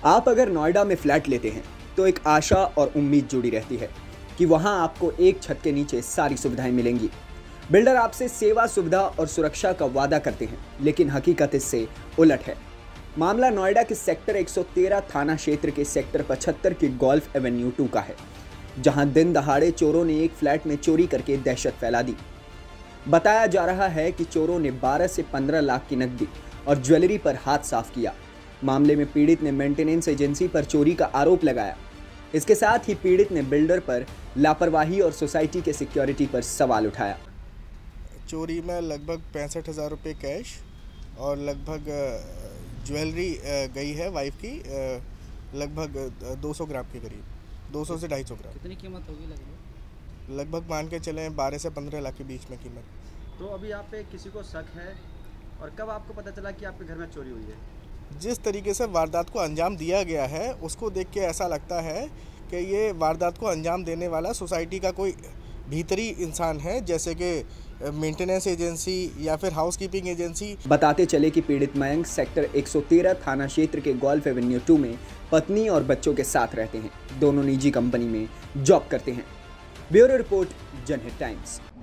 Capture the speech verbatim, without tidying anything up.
आप अगर नोएडा में फ्लैट लेते हैं तो एक आशा और उम्मीद जुड़ी रहती है कि वहां आपको एक छत के नीचे सारी सुविधाएं मिलेंगी। बिल्डर आपसे सेवा, सुविधा और सुरक्षा का वादा करते हैं, लेकिन हकीकत इससे उलट है। मामला नोएडा के सेक्टर एक सौ तेरह थाना क्षेत्र के सेक्टर पचहत्तर के गोल्फ एवेन्यू टू का है, जहां दिन दहाड़े चोरों ने एक फ्लैट में चोरी करके दहशत फैला दी। बताया जा रहा है कि चोरों ने बारह से पंद्रह लाख की नकदी और ज्वेलरी पर हाथ साफ किया। मामले में पीड़ित ने मेंटेनेंस एजेंसी पर चोरी का आरोप लगाया। इसके साथ ही पीड़ित ने बिल्डर पर लापरवाही और सोसाइटी के सिक्योरिटी पर सवाल उठाया। चोरी में लगभग पैंसठ हज़ार रुपये कैश और लगभग ज्वेलरी गई है वाइफ की, लगभग दो सौ ग्राम के करीब, दो सौ से ढाई सौ ग्राम। कितनी कीमत होगी लगभग? लगभग मान के चलें बारह से पंद्रह लाख के बीच में कीमत। तो अभी आप पे किसी को शक है और कब आपको पता चला कि आपके घर में चोरी हुई है? जिस तरीके से वारदात को अंजाम दिया गया है उसको देख के ऐसा लगता है कि ये वारदात को अंजाम देने वाला सोसाइटी का कोई भीतरी इंसान है, जैसे कि मेंटेनेंस एजेंसी या फिर हाउसकीपिंग एजेंसी। बताते चले कि पीड़ित मयंक सेक्टर एक सौ तेरह थाना क्षेत्र के गोल्फ एवेन्यू टू में पत्नी और बच्चों के साथ रहते हैं। दोनों निजी कंपनी में जॉब करते हैं। Bureau report, Janhit times.